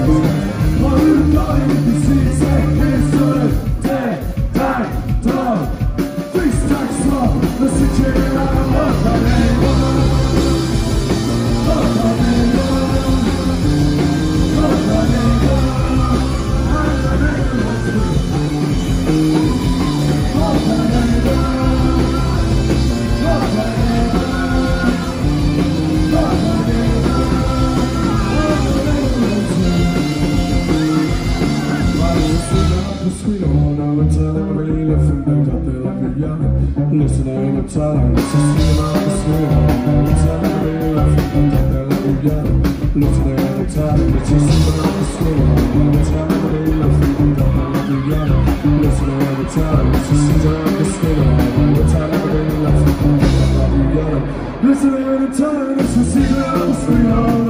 Listen to him talking, listen to him on the street. Listen to him laughing, listen to him talking, listen to him on the street. Listen to him laughing, listen to him talking, listen to him on the street. Listen to him laughing, listen to him talking, listen to him on the street.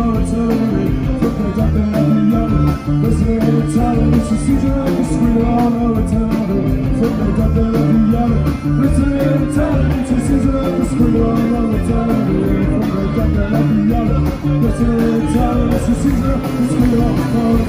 Listen to him talking, listen to him on the street. Listen to him talking, it's a season of the screen all the time. From the dark and the yellow. Listen to him talking, it's a season of the screen all the time.